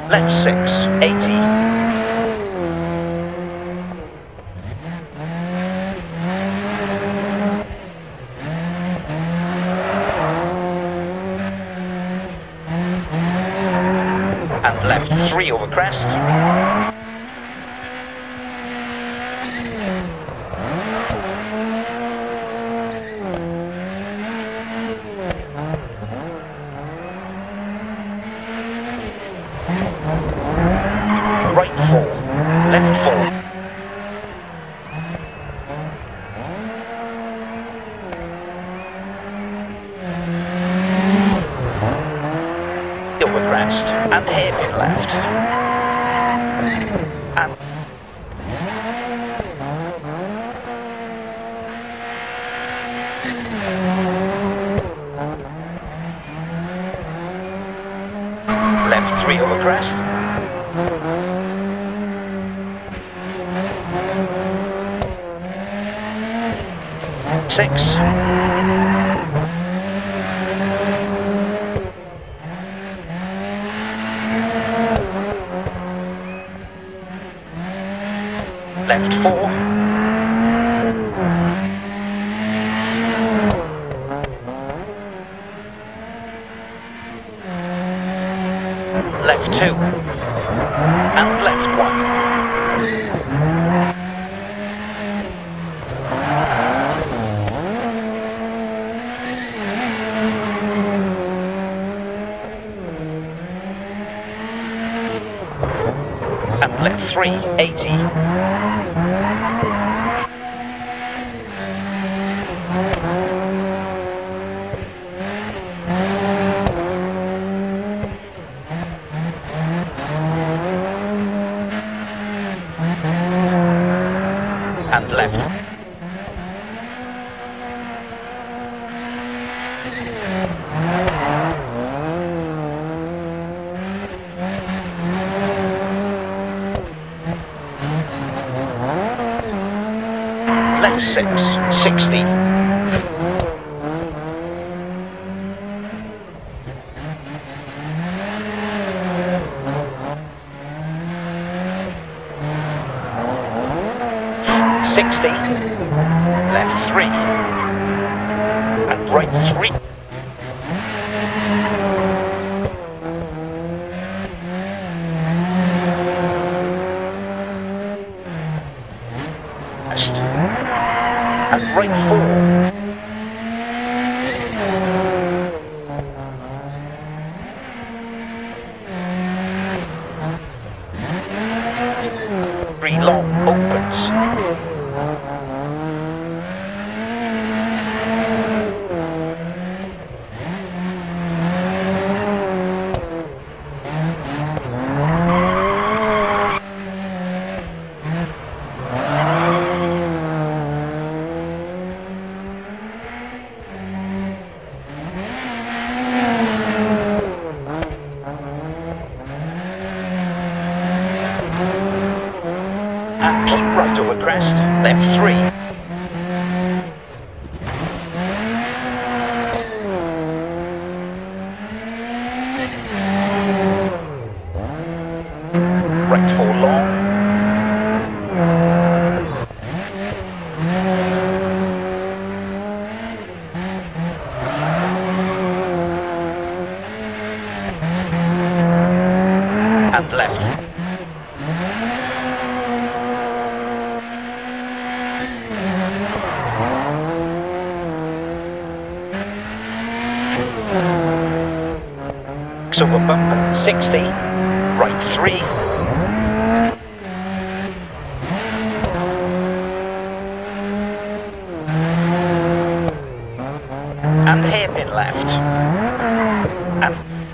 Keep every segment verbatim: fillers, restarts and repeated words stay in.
Left six, eighty. And left three over crest. Right four, left four. Over crest and hairpin left. And left three over crest. Six. Left four. Left two. And left one. And left three, eighty. And left. Left six, sixty. Sixty. Left three. And right three. Left. And right four. Three long opens. And keep right over crest, left three. Right four long. And left. Over bump, sixty, right three. And hairpin left. And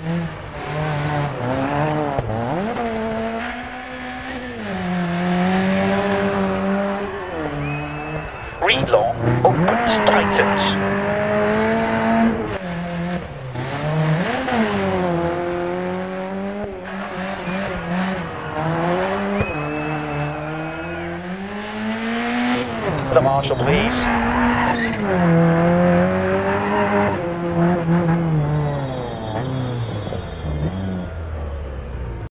read long, opens, tightens. The marshal, please.